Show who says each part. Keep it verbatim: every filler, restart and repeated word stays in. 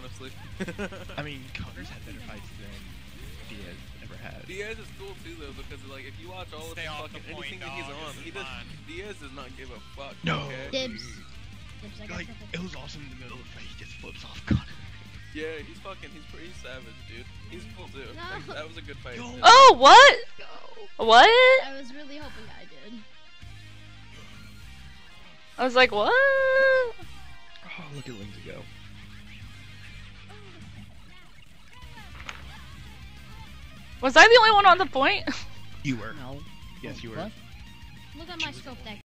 Speaker 1: honestly.
Speaker 2: I mean, Connor's had better fights than Diaz ever had.
Speaker 1: Diaz is cool too though, because like if you watch all
Speaker 3: Stay
Speaker 1: of
Speaker 3: off
Speaker 1: his fucking
Speaker 3: the point,
Speaker 1: anything that he's
Speaker 3: dog.
Speaker 1: on,
Speaker 3: This
Speaker 1: he
Speaker 3: is
Speaker 1: does.
Speaker 3: mine.
Speaker 1: Diaz does not give a fuck.
Speaker 2: No.
Speaker 1: Okay?
Speaker 4: Dibs. Dibs, I got
Speaker 2: Like,
Speaker 4: triple.
Speaker 2: it was awesome in the middle of the fight, he just flips off Connor.
Speaker 1: Yeah, he's fucking. He's pretty savage, dude. He's cool too.
Speaker 4: No.
Speaker 1: Like, that was a good fight.
Speaker 2: Yo.
Speaker 1: too.
Speaker 5: Oh, what? What?
Speaker 4: I was really hoping I did.
Speaker 5: I was like, what?
Speaker 2: Oh, look at Lindsay go.
Speaker 5: Was I the only one on the point?
Speaker 2: You were.
Speaker 6: No.
Speaker 2: Yes, you were.
Speaker 6: What?
Speaker 4: Look at my scope deck.